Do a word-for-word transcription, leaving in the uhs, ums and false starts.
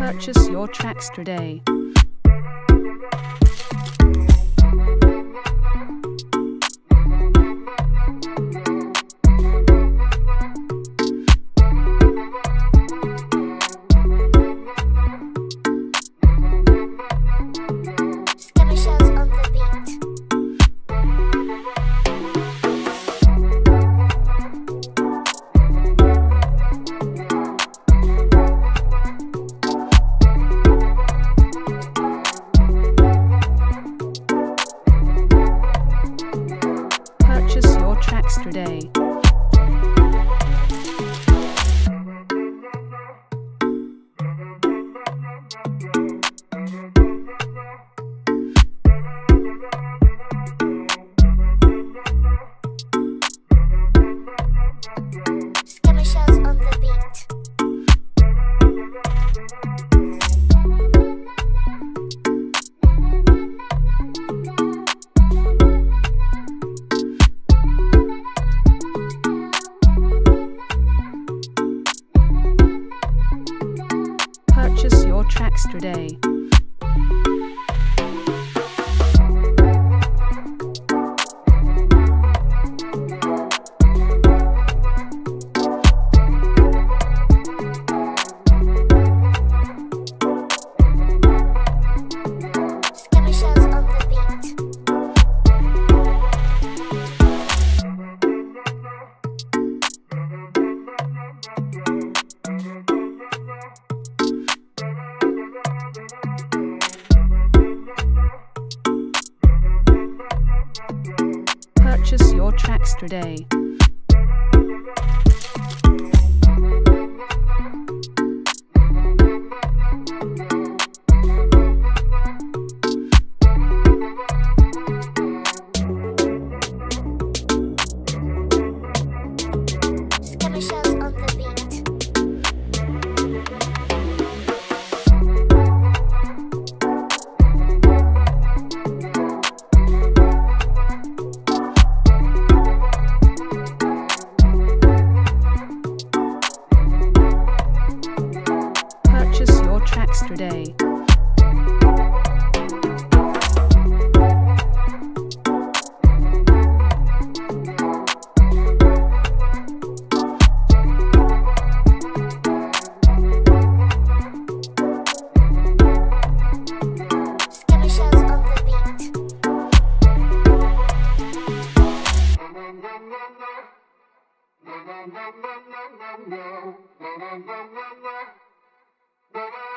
Purchase your tracks today. Purchase your tracks today. Skimmer shells on the beat. Purchase your tracks today. Skimmer shells on the beat. Purchase your tracks today. Skimmer shells on the beat. Purchase your tracks today. Skimmer shells on the beat.